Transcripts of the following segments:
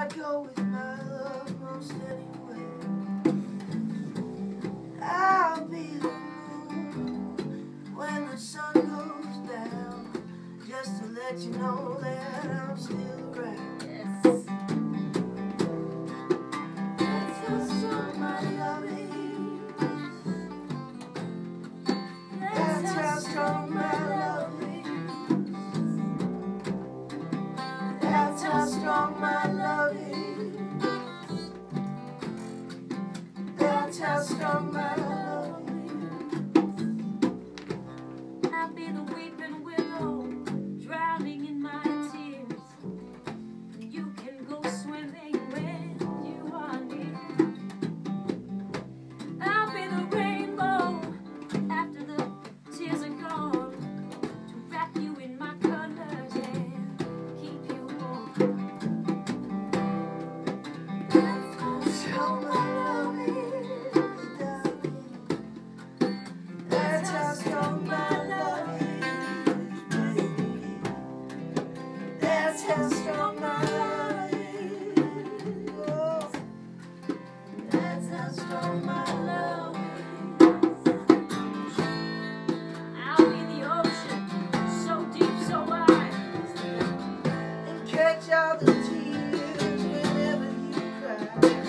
go with my love most anywhere. I'll be the moon when the sun goes down, just to let you know that I'm still around. Yes. That's how strong my love is. That's how strong my love is. That's how strong my love is. That's how strong my love is. I'll be the weeping willow, drowning in my tears. You can go swimming when you are near. I'll be the rainbow after the tears are gone, to wrap you in my colors and keep you warm. That's how strong my love is, darling. That's how strong my love is, baby. That's how strong my love is. Oh, that's how strong my love is. I'll be the ocean, so deep, so wide. And catch all the tears whenever you cry.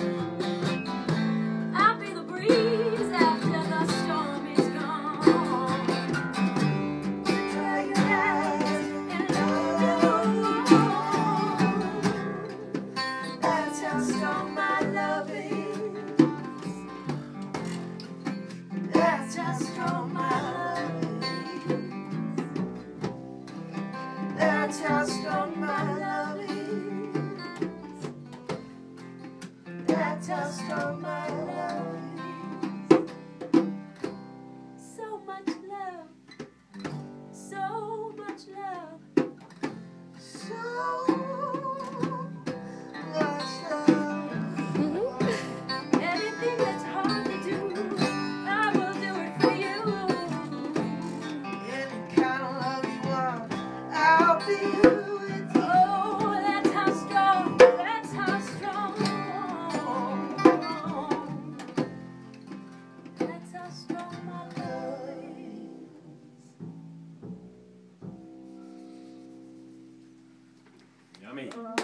I'll be the breeze after the storm is gone. Dry your eyes And That's how strong my love is. That's how strong my love is. That's how strong my love is. That's how strong my love is. so much love, so much love. So much love. Anything that's hard to do, I will do it for you. Any kind of love you want, I'll be with you. Oh, that's how strong, that's how strong. That's how strong my love is. Yummy.